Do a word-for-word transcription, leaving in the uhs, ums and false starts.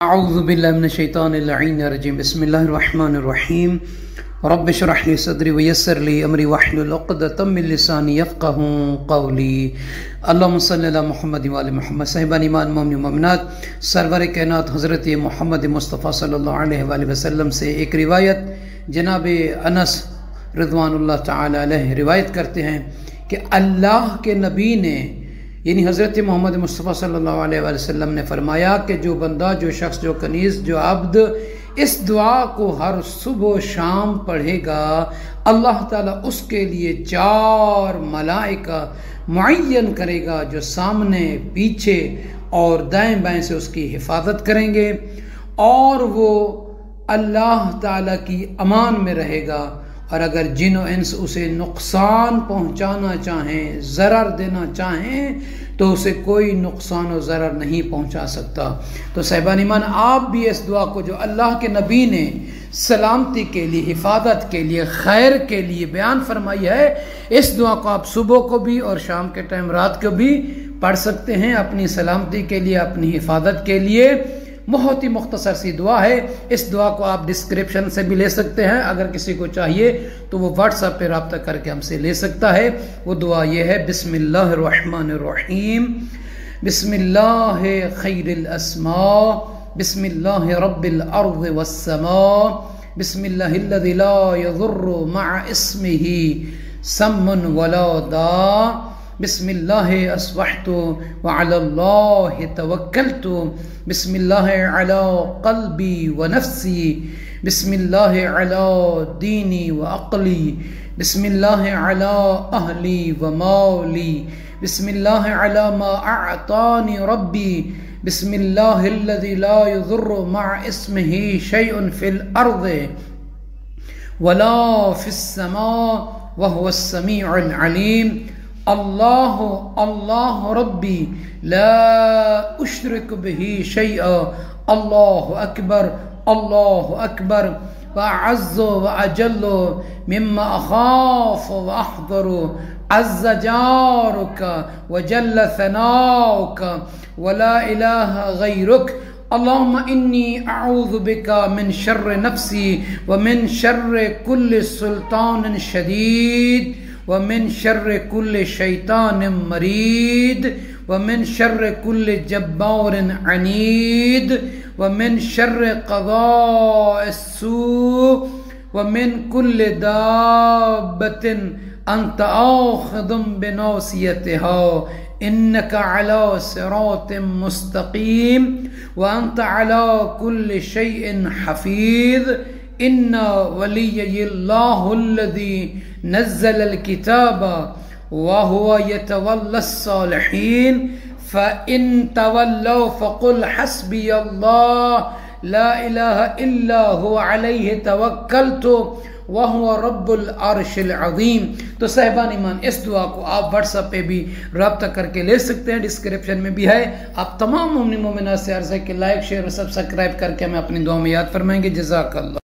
अऊज़ु बिल्लाहि मिनश शैतानिर रजीम बिस्मिल्लाहिर रहमानिर रहीम रब्बि इश्रह ली सदरी व यस्सिर ली अमरी वहलुल उक़दतम मिन लिसानी यफ़क़हू क़ौली। अल्लाहुम्मा सल्लि अला मुहम्मद व आलि मुहम्मद। साहिबान ईमान मोमिन मोमिनात, सरवर कायनात हज़रत मोहम्मद मुस्तफ़ा सल्लल्लाहु अलैहि वसल्लम से एक रिवायत जनाब अनस रिज़वानुल्लाह तआला अलैहि रिवायत करते हैं कि अल्लाह के नबी ने यानी हज़रत मोहम्मद मुस्तफ़ा सल्लल्लाहु अलैहि वसल्लम ने फरमाया कि जो बंदा, जो शख्स, जो कनीज़, जो अब्द इस दुआ को हर सुबह शाम पढ़ेगा, अल्लाह ताला उसके लिए चार मलाइका मुअय्यन करेगा जो सामने, पीछे और दाएं बाएं से उसकी हिफाजत करेंगे और वो अल्लाह ताला की अमान में रहेगा। और अगर जिन और इंस उसे नुकसान पहुंचाना चाहें, ज़रर देना चाहें, तो उसे कोई नुकसान और ज़रर नहीं पहुंचा सकता। तो साहिबान ईमान, आप भी इस दुआ को जो अल्लाह के नबी ने सलामती के लिए, हिफाजत के लिए, खैर के लिए बयान फरमाई है, इस दुआ को आप सुबह को भी और शाम के टाइम, रात को भी पढ़ सकते हैं अपनी सलामती के लिए, अपनी हिफाजत के लिए। बहुत ही मुख्तसर सी दुआ है। इस दुआ को आप डिस्क्रिप्शन से भी ले सकते हैं, अगर किसी को चाहिए तो वो व्हाट्सएप पे रब्ता करके हमसे ले सकता है। वो दुआ ये है, बिस्मिल्लाहिर रहमानिर रहीम, बिस्मिल्लाहि खैरिल अस्मा, बिस्मिल्लाहि रब्बिल अर्ज़ि वस्समा, बिस्मिल्लाहिल्लज़ी ला यज़ुर्रु मअ इस्मिही सम्मुन वला दा, बिस्मिल्लाहि अस्बहतु व अलल्लाहि तवक्कलतु, बिस्मिल्लाहि अला क़ल्बी व नफ्सी, बिस्मिल्लाहि अला दीनी व अक़ली, बिस्मिल्लाहि अला अहली व मौली, बिस्मिल्लाहि अला मा अअतानी रब्बी, बिस्मिल्लाहिल्लज़ी ला यज़ुर्रु मअ इस्मिही शैउन फिल अर्ज़ि वला फिस समा व हुवस समीउल अलीम। अल्लाह अल्लाह रब्बी ला उश्रिक बिही शैआ, अल्लाहु अकबर अल्लाहु अकबर व अअज़्ज़ु व अजल्लु मिम्मा अख़ाफ़ु व अहज़रु, अज़्ज़ जारुका व जल्ल सनाउका व ला इलाहा गैरुक। अल्लाहुम्मा इन्नी अऊज़ु बिका मिन शर्रि नफ्सी व मिन शर्रि कुल्लि सुल्तानिन शदीद व मिन शर्रि कुल्लि शैतानिन मरीद व मिन शर्रि कुल्लि जब्बारिन अनीद व मिन शर्रि क़ज़ाइस सू व मिन कुल्लि दाब्बतिन अंत आख़िज़ुम बिनासियतिहा इन्नका अला सिरातिम मुस्तक़ीम व अंत अला कुल्लि शैइन हफ़ीज़। इन्ना वलिय्यल्लाहुल्लज़ी नज़्ज़लल किताब व हुवा यतवल्लस सालिहीन फ़इन तवल्लौ फ़क़ुल हस्बियल्लाह ला इलाहा इल्ला हुवा अलैहि तवक्कलतु व हुवा रब्बुल अर्शिल अज़ीम। तो साहिबान ईमान, इस दुआ को आप व्हाट्सएप पे भी रब्ता करके ले सकते हैं, डिस्क्रिप्शन में भी है। आप तमाम मोमिन मोमिनात से अर्ज़ है कि लाइक, शेयर और सब्सक्राइब करके हमें अपनी दुआ में याद फरमाएंगे। जज़ाकल्लाह।